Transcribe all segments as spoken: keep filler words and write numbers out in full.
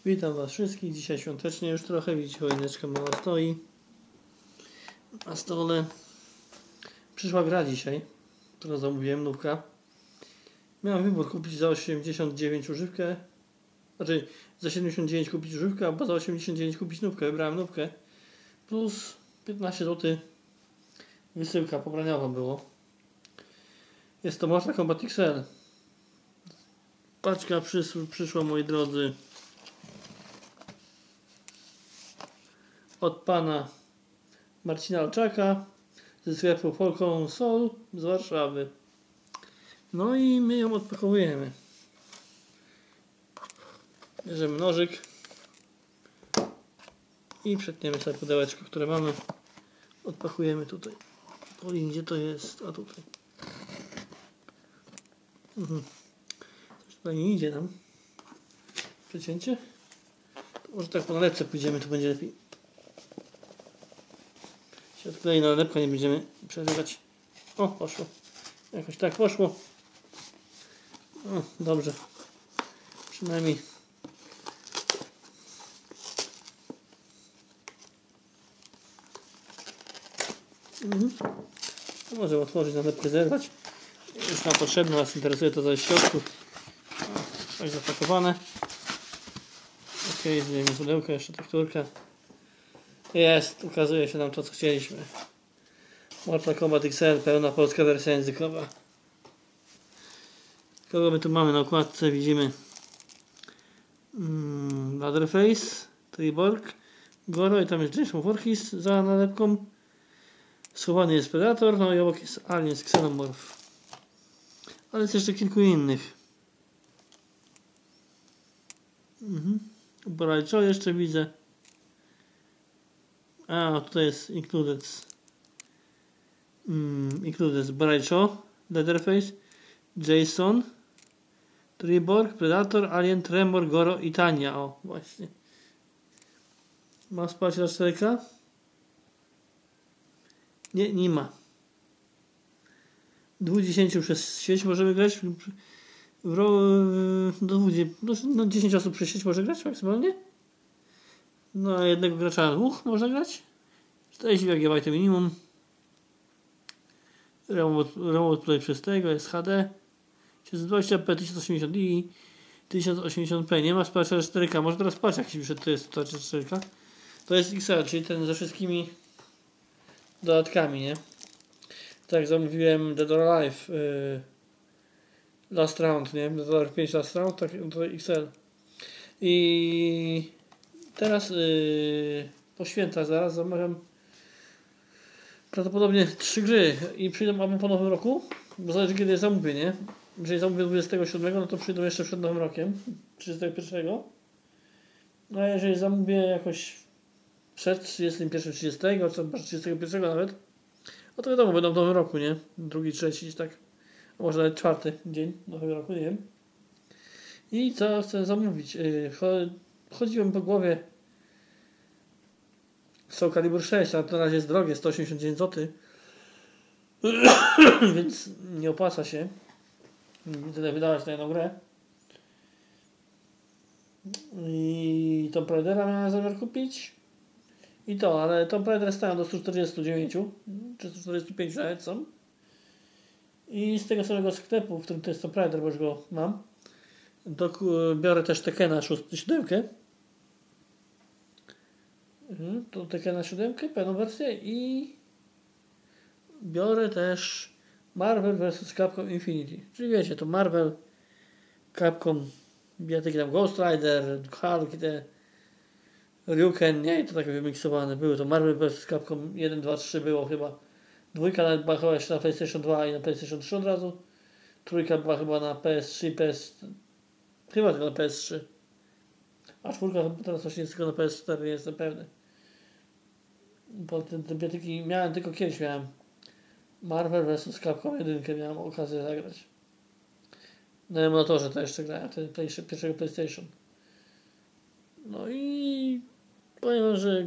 Witam Was wszystkich. Dzisiaj świątecznie już trochę. Widzicie, choineczka mała stoi na stole. Przyszła gra dzisiaj, którą zamówiłem, nówka. Miałem wybór kupić za osiemdziesiąt dziewięć używkę. Znaczy za siedemdziesiąt dziewięć kupić używkę, a za osiemdziesiąt dziewięć kupić nówkę. Wybrałem nówkę. Plus piętnaście złotych wysyłka pobraniowa było. Jest to Mortal Kombat X L. Paczka przys przyszła, moi drodzy, od pana Marcina Olczaka ze sklepu Polką Sol z Warszawy. No i my ją odpakowujemy. Bierzemy nożyk i przetniemy sobie pudełeczko, które mamy. Odpakujemy tutaj. Polin, gdzie to jest? A tutaj. Mhm. Coś tutaj nie idzie nam. Przecięcie. To może tak po nalepce pójdziemy, to będzie lepiej. Się odklei na nalepkę, nie będziemy przerywać. O, poszło. Jakoś tak poszło. O, dobrze. Przynajmniej. Mhm. No, może otworzyć, nalepkę zerwać. Jest nam potrzebne, nas interesuje to, co jest w środku. O, tak zapakowane. Ok, zdejmę pudełko, jeszcze tekturkę. Jest, ukazuje się nam to, co chcieliśmy. Mortal Kombat X L, pełna polska wersja językowa. Kogo my tu mamy na okładce? Widzimy mm, Leatherface, Triborg, Goro i tam jest Jason Voorhees za nalepką. Schowany jest Predator, no i obok jest Alien z Xenomorph. Ale jest jeszcze kilku innych. Mhm. Brajczo jeszcze widzę. A, tutaj jest Included. Mm, Included Brajczo, Leatherface, Jason, Triborg, Predator, Alien, Tremor, Goro i Tania. O, właśnie. Ma wsparcie dla cztery K? Nie, nie ma. dwudziesięciu przez sieć możemy grać. W ro... do dwudziestu, no dziesięć osób przez sieć może grać maksymalnie. No a jednego gracza dwóch można grać. czterdzieści giga minimum. Remote, remote play przez tego jest H D. dwadzieścia p, tysiąc osiemdziesiąt i tysiąc osiemdziesiąt p. Nie ma wsparcia cztery K. Może teraz patrz jakiś wyszedł, to jest wsparcie cztery K. To jest X L, czyli ten ze wszystkimi dodatkami, nie? Tak, zamówiłem Dead or Alive yy, Last Round, nie? Dead or Alive pięć Last Round, tak, to X L. I teraz yy, po świętach zaraz zamawiam prawdopodobnie trzy gry i przyjdą albo po nowym roku, bo zależy kiedy je zamówię, nie? Jeżeli zamówię dwudziestego siódmego, no to przyjdą jeszcze przed nowym rokiem, trzydziestego pierwszego. No a jeżeli zamówię jakoś przed trzydziestym pierwszym, trzydziestego, czy trzydziestego pierwszego nawet, no to wiadomo, będą w nowym roku, nie? Drugi, trzeci, tak. A może nawet czwarty dzień nowego roku, nie wiem. I co chcę zamówić? Chodziłem po głowie Soul Calibur sześć, ale to na razie jest drogie, sto osiemdziesiąt dziewięć złotych. Więc nie opłaca się tyle wydawać na jedną grę. I Tomb Raidera miałem zamiar kupić. I to, ale Tomb Raider stają do stu czterdziestu dziewięciu, czy stu czterdziestu pięciu nawet są. I z tego samego sklepu, w którym to jest Tomb Raider, bo już go mam, do, biorę też Tekena siódemkę. Mhm, to Tekena siódemkę, pełną wersję i biorę też Marvel versus. Capcom Infinity. Czyli wiecie, to Marvel, Capcom, bijatyki tam Ghost Rider, Hulk i te Ryuken, nie? I to takie wymiksowane były. To Marvel versus. Capcom jeden, dwa, trzy było chyba. Dwójka nawet była chyba jeszcze na PlayStation dwa i na PlayStation trzy od razu. Trójka była chyba na P S trzy i P S... Chyba tylko na P S trzy. A czwórka teraz właśnie jest tylko na P S cztery, nie jestem pewny. Bo te, te bijatyki miałem tylko kiedyś miałem. Marvel versus. Capcom jeden miałem okazję zagrać. Na emulatorze to jeszcze grałem, ten play, pierwszego PlayStation. No i powiem, że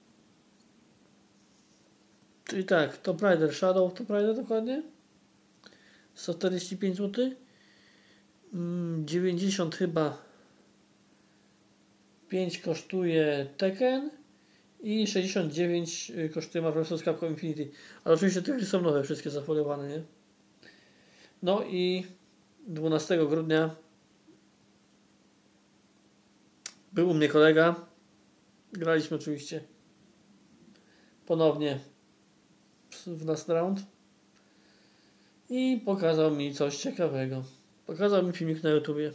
czyli tak, Tomb Raider, Shadow Tomb Raider dokładnie. sto czterdzieści pięć złotych. dziewięćdziesiąt chyba pięć kosztuje Tekken i sześćdziesiąt dziewięć kosztuje Marvel versus. Capcom Infinity. Ale oczywiście te gry są nowe, wszystkie zafoliowane, nie? No i dwunastego grudnia był u mnie kolega. Graliśmy oczywiście ponownie w Last Round i pokazał mi coś ciekawego. Pokazał mi filmik na YouTubie.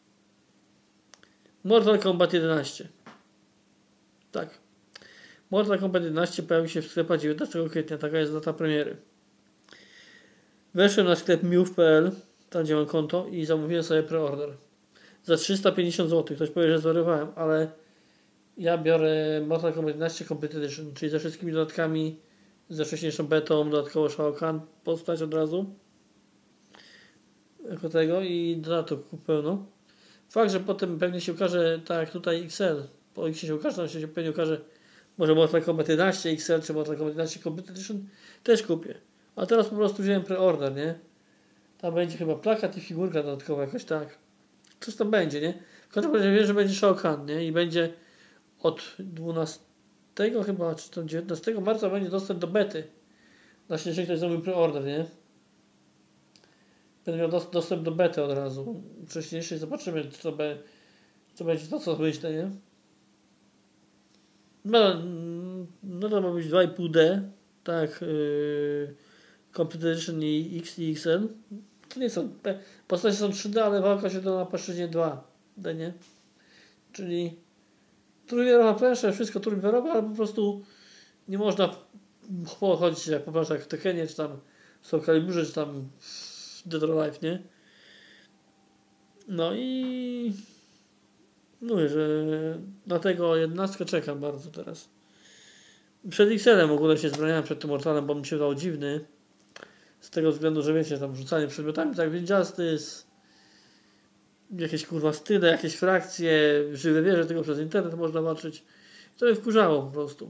Mortal Kombat jedenaście. Tak. Mortal Kombat jedenaście pojawił się w sklepach dziewiętnastego kwietnia. Taka jest data premiery. Weszłem na sklep miów kropka p l, tam gdzie mam konto, i zamówiłem sobie preorder. Za trzysta pięćdziesiąt złotych. Ktoś powie, że zwariowałem, ale ja biorę Mortal Kombat jedenaście Complete Edition, czyli ze wszystkimi dodatkami, ze wcześniejszą betą, dodatkowo Shao Kahn postać od razu. Jako tego i dodatek pełno. Fakt, że potem pewnie się okaże, tak jak tutaj X L, po X się okaże, tam się pewnie okaże, może Mortal Kombat jedenaście X L czy Mortal Kombat jedenaście Complete Edition, też kupię. A teraz po prostu wziąłem preorder, nie? Tam będzie chyba plakat i figurka dodatkowa jakoś tak. Coś tam będzie, nie? W każdym razie wiem, że będzie Shao Kahn, nie? I będzie od dwunastego chyba, czy tam dziewiętnastego marca będzie dostęp do bety. Właśnie, jeżeli ktoś zrobił preorder, nie? Będę miał dostęp do bety od razu. Wcześniejszej zobaczymy, czy to, be, czy to będzie to, co myślę, nie? No, no to ma być dwa i pół D, tak, yy, Complete Edition i X i X L. To nie są, postacie są trzy D, ale walka się to na płaszczyźnie dwa D, nie? Czyli trójwymiarowa plansza, wszystko trójwymiarowe, ale po prostu nie można chodzić jak po prostu jak w Tekkenie, czy tam w Soul Caliburze, czy tam w Dead or Alive, nie? No i mówię, że na tego jedenastkę czekam bardzo teraz. Przed X L-em w ogóle się zbraniałem przed tym Mortalem, bo mi się dał dziwny. Z tego względu, że wiecie, tam rzucanie przedmiotami, tak Injustice, jakieś kurwa style, jakieś frakcje, żywe wieże, tylko przez internet można walczyć. To mnie wkurzało po prostu.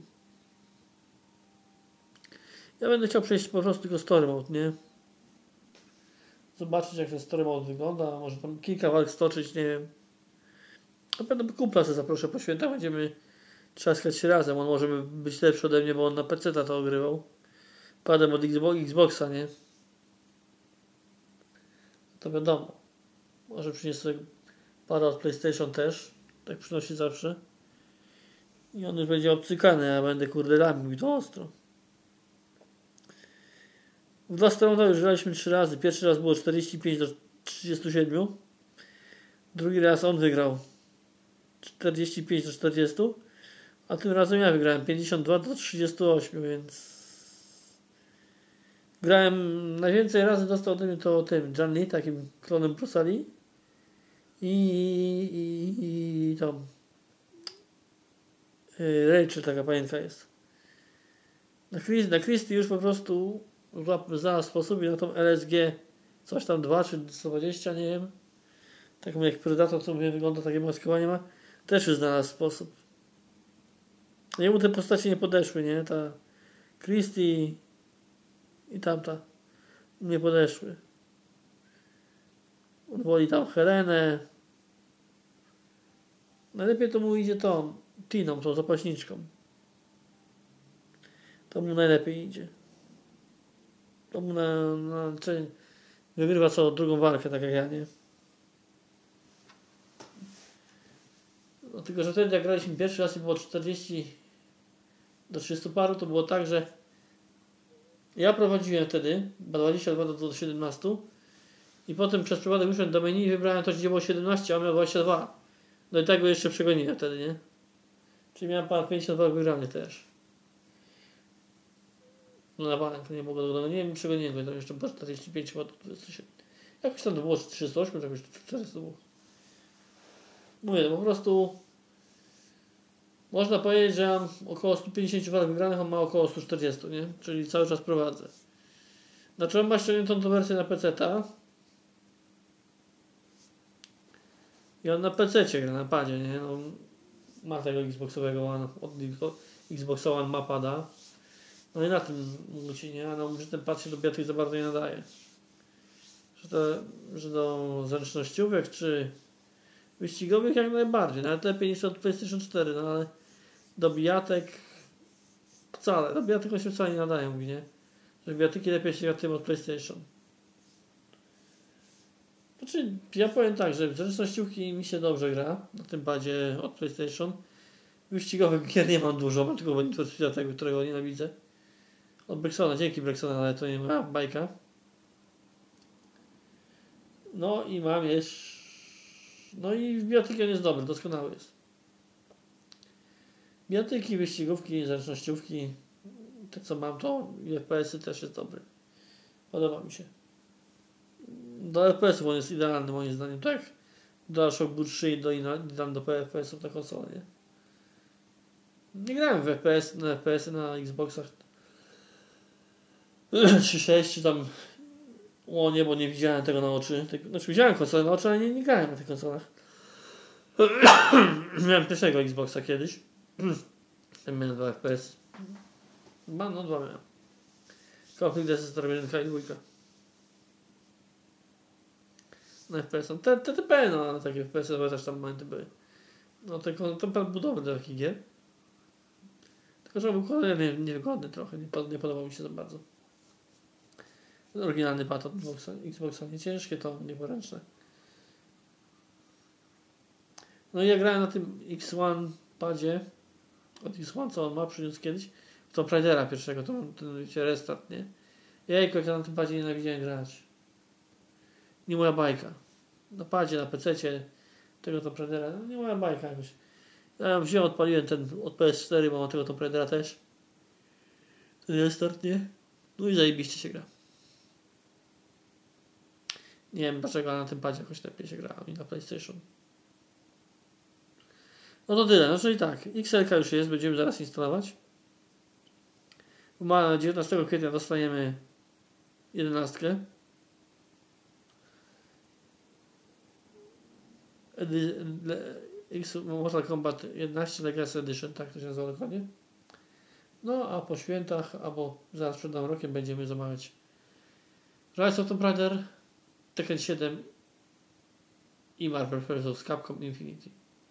Ja będę chciał przejść po prostu tylko story mode, nie? Zobaczyć, jak ten story mode wygląda, może tam kilka walk stoczyć, nie wiem. Na pewno kumpla sobie zaproszę po świętach, będziemy trzaskać się razem. On może być lepszy ode mnie, bo on na P C ta to ogrywał. Padem od Xboxa, nie? To wiadomo. Może przynieść sobie pada od PlayStation też. Tak przynosi zawsze. I on już będzie obcykany, a ja będę kurde ramił i to ostro. W dwa strony już graliśmy trzy razy. Pierwszy raz było czterdzieści pięć do trzydziestu siedmiu. Drugi raz on wygrał czterdzieści pięć do czterdziestu. A tym razem ja wygrałem pięćdziesiąt dwa do trzydziestu ośmiu, więc grałem najwięcej razy, dostał ode mnie to tym Jan Lee, takim klonem Prosali i, i, i, i tam Rachel, taka panienka jest. Na, Chris, na Christie już po prostu znalazł sposób i na tą L S G coś tam dwa czy sto dwadzieścia, nie wiem. Tak jak Predator, co mówię, wygląda, takie maskowanie ma. Też już znalazł sposób. Jemu te postacie nie podeszły, nie? Ta Christie i tamta nie podeszły. On woli tam Helenę. Najlepiej to mu idzie tą Tiną, tą zapaśniczką. To mu najlepiej idzie. To mu na, na wygrywa co drugą walkę, tak jak ja, nie? No, tylko, że wtedy jak graliśmy pierwszy raz i było czterdzieści do trzydziestu paru, to było tak, że ja prowadziłem wtedy dwadzieścia dwa do siedemnastu i potem przez przypadek wyszedłem do menu i wybrałem to, gdzie było siedemnaście, a miał dwadzieścia dwa. No i tak go jeszcze przegoniłem wtedy, nie? Czyli miałem pan pięćdziesiąt dwa wygrany też. No na bank, to nie mogę go, nie wiem, przegoniłem go, tam jeszcze było czterdzieści pięć chyba do dwudziestu siedmiu. Jakoś tam to było trzysta osiem, czy jakoś czterysta było. Mówię, po prostu można powiedzieć, że mam około sto pięćdziesiąt walk wygranych, on ma około sto czterdzieści, nie? Czyli cały czas prowadzę. Znaczy on ma ściągniętą tą wersję na peceta. I on na pececie gra, na padzie, nie? No, ma tego Xboxowego One, od Xboxa One ma pada. No i na tym musi, nie? A no, że ten pad się do biaty za bardzo nie nadaje. Że, to, że do zręcznościówek, czy Wyścigowych jak najbardziej, nawet lepiej niż od PlayStation cztery, no ale do bijatek wcale, do bijatek się wcale nie nadają, mówi, nie? Że bijatyki lepiej się gra tym od PlayStation. Znaczy, ja powiem tak, że zręcznościówki mi się dobrze gra na tym padzie od PlayStation. Wyścigowych gier nie mam dużo, mam tylko Need for Speed, tego, którego nienawidzę. Od Brexona, dzięki Brexona, ale to nie ma bajka. No i mam jeszcze... No i bijatyki on jest dobry, doskonały jest. Bijatyki, wyścigówki, zręcznościówki, te co mam to i F P S-y też jest dobry. Podoba mi się. Do F P S-ów on jest idealny moim zdaniem, tak? DualShock Boost trzy i do, idealny do F P S-ów na konsolę, nie? Nie grałem w F P S, na F P S-y na Xboxach trzy sześć czy tam... O nie, bo nie widziałem tego na oczy. Znaczy widziałem konsolę na oczy, ale nie, nie grałem na tych konsolach. Miałem pierwszego Xboxa kiedyś. Ten miałem dwa F P S. No, no dwa miałem. Conflict Desistor jeden i dwa. Na F P S. T T P, no ale takie F P S-y też tam momenty były. No tylko to budowy do takich gier. Tylko że był kolejny niewygodny trochę. Nie, nie podobał mi się za bardzo. Oryginalny pad od Xboxa, Xboxa nie ciężkie, to nieporęczne. No i ja grałem na tym X jeden padzie od X jeden, co on ma, przyniósł kiedyś, w Tomb Raidera pierwszego, to ten wiecie, restart, nie? Jejku, jak ja na tym padzie nienawidziałem grać. Nie moja bajka. Na padzie, na pececie tego Tomb Raidera, no nie moja bajka jakoś. Ja wziąłem, odpaliłem ten od P S cztery, bo mam tego Tomb Raidera też. Ten restart, nie? No i zajebiście się gra. Nie wiem dlaczego, ale na tym padzie jakoś lepiej się gra i na PlayStation. No to tyle. No czyli tak, X L K już jest, będziemy zaraz instalować. Ma dziewiętnastego kwietnia dostajemy jedenastkę. X Mortal Kombat jedenaście Legacy Edition, tak to się nazywa dokładnie. No a po świętach, albo zaraz przed nowym rokiem będziemy zamawiać Rise of Tomb Raider, Tekken siedem i Marvel versus. Capcom Infinity.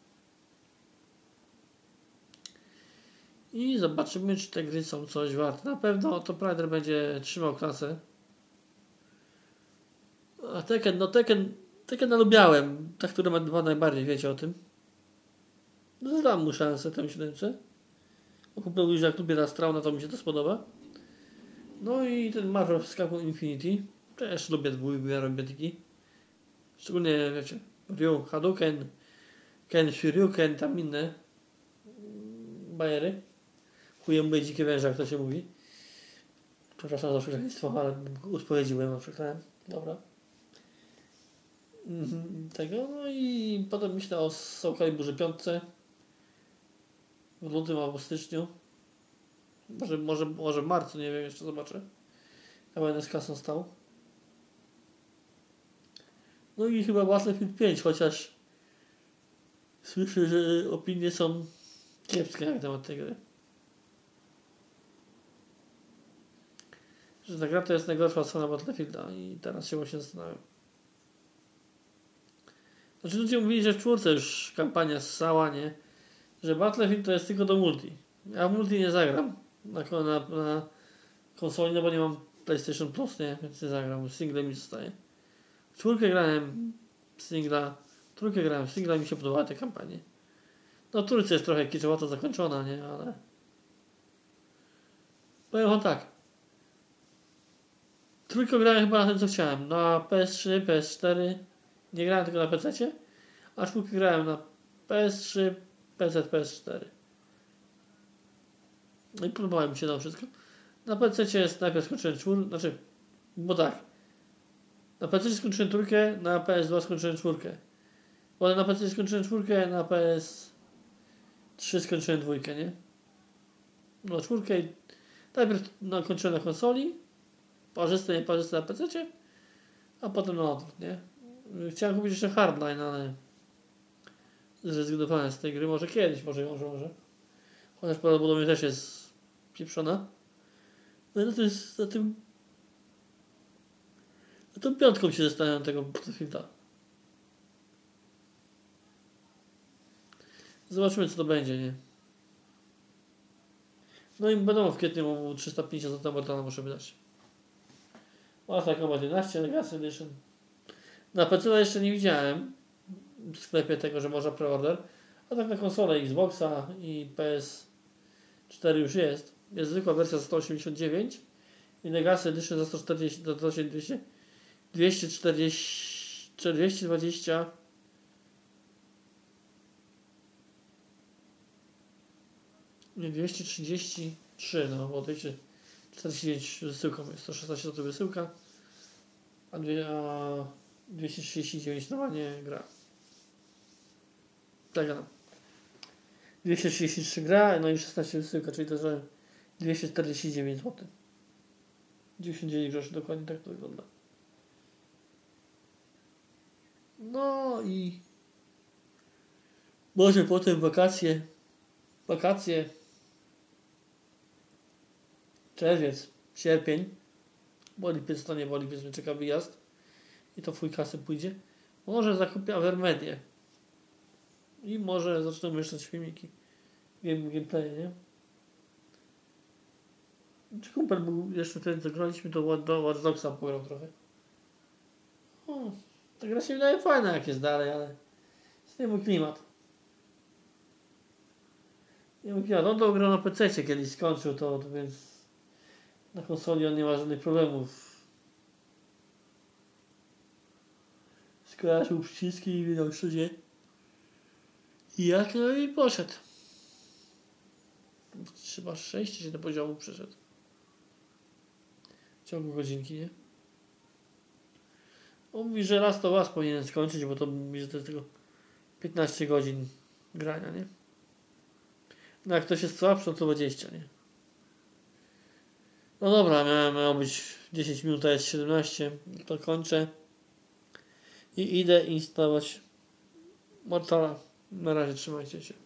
I zobaczymy, czy te gry są coś warte. Na pewno Tomb Raider będzie trzymał klasę. A Tekken, no Tekken, Tekkena lubiałem. Ta, która ma dwa najbardziej, wiecie o tym. No dam mu szansę temu siódemce. Kupił już jak lubię Astral, no to mi się to spodoba. No i ten Marvel z Capcom Infinity. Też lubię dwójkę, robię taki. Szczególnie, wiecie, Ryu, Hadouken, Ken Shoryuken, tam inne bajery. Chujem były dzikie węże, jak to się mówi. Przepraszam za przekleństwo, ale uspowiedziłem, na przykład. Dobra. Mhm, tego, no i potem myślę o Soul Caliburze piątce. W lutym albo w styczniu. Może, może, może w marcu, nie wiem, jeszcze zobaczę. Ja będę z kasą stał. No i chyba Battlefield pięć, chociaż słyszę, że opinie są kiepskie na temat tej gry. Że ta gra to jest najgorsza odsłona Battlefielda i teraz się właśnie zastanawiam. Znaczy ludzie mówili, że w czwórce już kampania ssała, nie? Że Battlefield to jest tylko do multi. Ja w multi nie zagram na, na, na konsoli, no bo nie mam PlayStation Plus, nie? Więc nie zagram. Single mi zostaje. W czwórkę grałem singla, w trójkę grałem singla i mi się podobały te kampanie. No trójce jest trochę kiczowato zakończona, nie? Ale powiem wam tak. Trójkę grałem chyba na tym, co chciałem. Na P S trzy, P S cztery. Nie grałem tylko na pececie. A czwórkę grałem na P S trzy, P C, P S cztery. No i podobało mi się to wszystko. Na pececie jest najpierw skończyłem czwórkę, znaczy, bo tak. Na pececie skończyłem trójkę, na P S dwa skończyłem czwórkę. Potem na pececie skończyłem czwórkę, na P S trzy skończyłem dwójkę, nie? No czwórkę i najpierw no, kończyłem na konsoli, parzyste, nie parzyste na pececie, a potem na odwrót, nie? Chciałem kupić jeszcze Hardline, ale zrezygnowałem z tej gry. Może kiedyś, może, może, może. Chociaż prawdopodobnie też jest pieprzona. No i na, tym, na tym na tą piątką się zastanawiam tego Battlefielda. Zobaczymy, co to będzie, nie? No i będą w kwietniu mu trzysta pięćdziesiąt złotych Mortana muszę wydać. Mortal Kombat jedenaście Legacy Edition. Na P C jeszcze nie widziałem w sklepie tego, że można preorder. A tak na konsolę Xboxa i P S cztery już jest. Jest zwykła wersja za sto osiemdziesiąt dziewięć i Legacy Edition za sto czterdzieści, za dwieście, dwieście czterdzieści, dwieście dwadzieścia. Nie, dwieście trzydzieści trzy, no bo dwieście czterdzieści dziewięć wysyłką jest, sto szesnaście złotych wysyłka, a, dwie, a dwieście trzydzieści dziewięć normalnie gra. Tak, no. dwieście trzydzieści trzy gra, no i szesnaście wysyłka, czyli to że dwieście czterdzieści dziewięć złotych. dziewięćdziesiąt dziewięć groszy, dokładnie tak to wygląda. No i może potem wakacje, wakacje, czerwiec, sierpień, bo lipiec to nie, bo lipiec mnie czeka wyjazd i to w chuj kasy pójdzie. Może zakupię Avermedię i może zacznę umieszczać filmiki, game, gameplay, nie? Czy kumpel był jeszcze wtedy, co graliśmy, to do Watch Dogsa pograł trochę. O, ta gra się wydaje fajna, jak jest dalej, ale jest nie mój klimat. Nie mój klimat. On to grał na P C kiedyś skończył to, to więc na konsoli on nie ma żadnych problemów. Skojarzył przyciski i wiedział co dzieje. I jak, no i poszedł. Chyba sześć czy siedem poziomów przeszedł. W ciągu godzinki, nie? On mówi, że raz to raz powinien skończyć, bo to mówi, że to jest tylko piętnaście godzin grania, nie? No jak ktoś jest słabszy, no to dwadzieścia, nie? No dobra, miałem, miało być dziesięć minut, a jest siedemnaście. To kończę. I idę instalować Mortala. Na razie trzymajcie się.